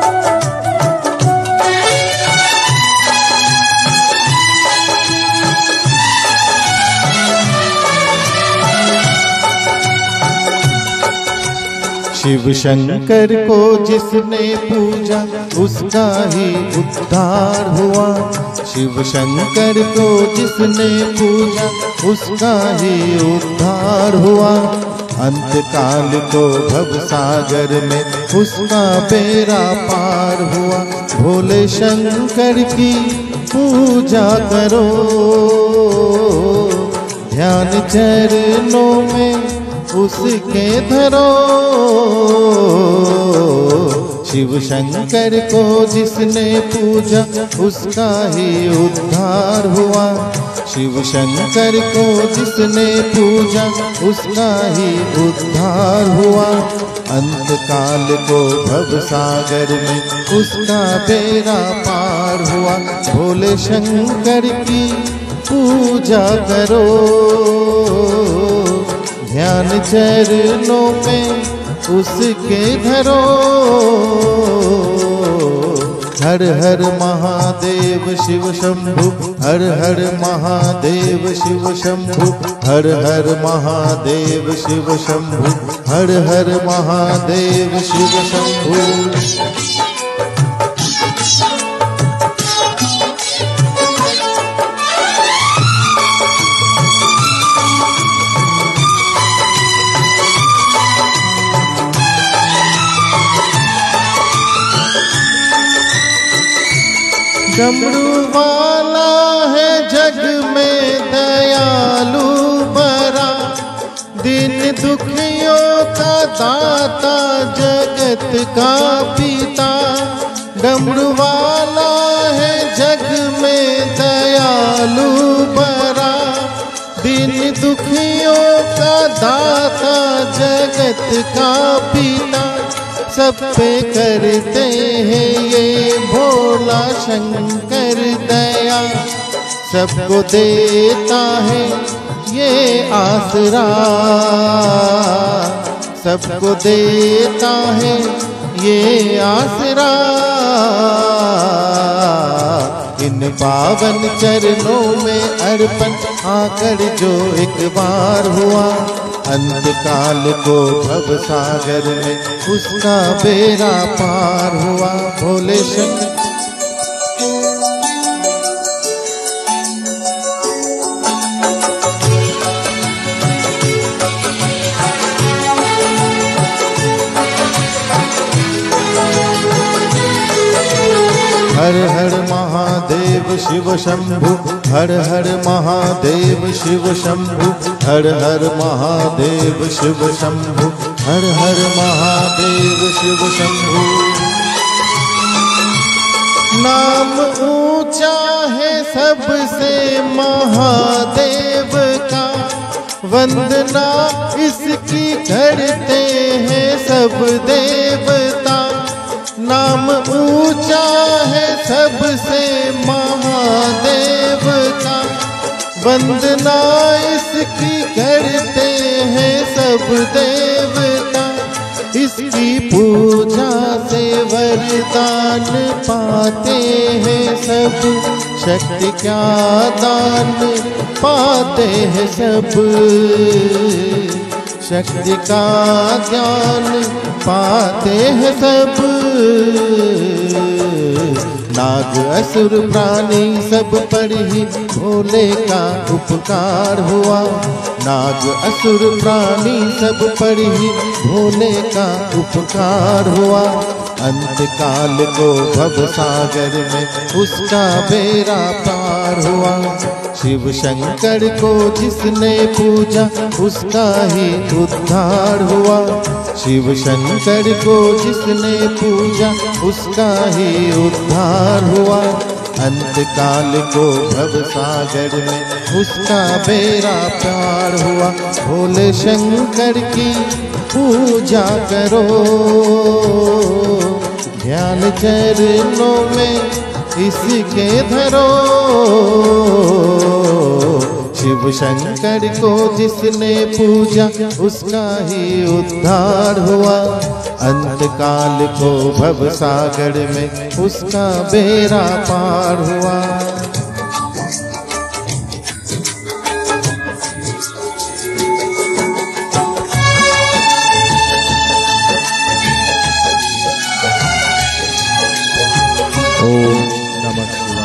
शिव शंकर को जिसने पूजा उसका ही उद्धार हुआ। शिव शंकर को जिसने पूजा उसका ही उद्धार हुआ। अंत काल को भव सागर में उसका बेड़ा पार हुआ। भोले शंकर की पूजा करो, ध्यान चरणों में उसके धरो। शिव शंकर को जिसने पूजा उसका ही उद्धार हुआ। शिव शंकर को जिसने पूजा उसका ही उद्धार हुआ। अंत काल को भव सागर में उसका बेड़ा पार हुआ। भोले शंकर की पूजा करो, ध्यान चरणों में उसके धरो। हर हर महादेव शिव शंभु, हर हर महादेव शिव शंभु, हर हर महादेव शिव शंभु, हर हर महादेव शिव शंभु। डमरू वाला है जग में दयालु बरा, दिन दुखियों का दाता जगत का पिता। डमरू वाला है जग में दयालु बरा, दिन दुखियों का दाता जगत का पिता। सब पे करते हैं ये भोला शंकर दया, सबको देता है ये आसरा, सबको देता है ये आसरा। इन पावन चरणों में अर्पण आकर जो एक बार हुआ। अंत काल को भव सागर में उसका बेड़ा पार हुआ। भोले शंकर हर हर महादेव शिव शंभु, हर हर महादेव शिव शंभु, हर हर महादेव शिव शंभु, हर हर महादेव शिव शंभु। नाम ऊंचा है सबसे महादेव का, वंदना इसकी करते हैं सब देवता। नाम ऊंचा है सबसे महादेव का, वंदना इसकी करते हैं सब देवता। इसकी पूजा से वरदान पाते हैं सब, शक्ति का दान पाते हैं सब, शक्ति का ज्ञान पाते हैं सब। नाग असुर प्राणी सब पर ही भोले का उपकार हुआ। नाग असुर प्राणी सब पर ही भोले का उपकार हुआ। अंत काल को भव सागर में उसका बेड़ा पार हुआ। शिव शंकर को जिसने पूजा उसका ही उद्धार हुआ। शिव शंकर को जिसने पूजा उसका ही उद्धार हुआ। अंत काल को भव सागर में उसका बेड़ा पार हुआ। भोले शंकर की पूजा करो, ध्यान चरणों में इसके धरो। शिव शंकर को जिसने पूजा उसका ही उद्धार हुआ। अंत काल को भव सागर में उसका बेड़ा पार हुआ। ओम नमः शिवाय।